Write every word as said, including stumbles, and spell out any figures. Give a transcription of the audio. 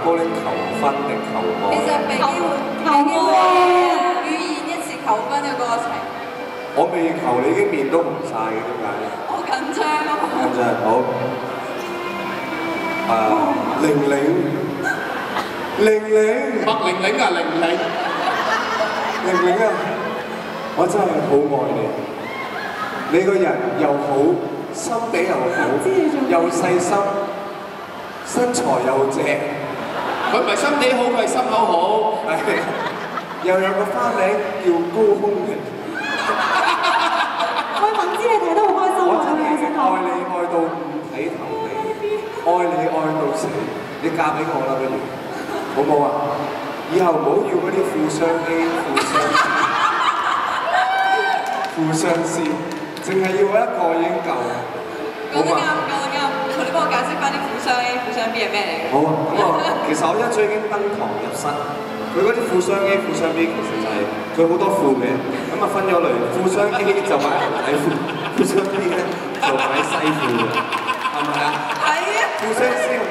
高拎求婚定求愛？ 其實俾機會求愛啊！ 語言一次求婚嘅過程， 我未求你已經面都紅晒嘅，點解？ 好緊張啊！ 緊張好。誒，玲玲，玲玲， 麥玲玲啊，玲玲， 玲玲啊，我真係好愛你。你個人又好，心地又好，又細心，身材又正。 佢唔係心地好，佢係心口好。 係，又有個花名叫高空玲。 喂，敏之你睇得好開心我喎， 真係係咪想講？ 愛你愛到五體投地，愛你愛到死。你嫁俾我啦，不如，好唔好啊？以後唔好要嗰啲富商 A、富商 B、富商 C， 淨係要我一個已經夠。 講得啱，講得啱。你幫我解釋翻啲富商 A、富商 B 係咩嚟嘅？ 好啊，咁啊，其實我一早已經登堂入室。佢嗰啲富商 A、富商 B 其實就係佢好多褲嘅，咁啊分咗類，富商 A 就買牛仔褲，富商 B 咧就買西褲嘅，係咪啊？ 係啊！ 富商 C 好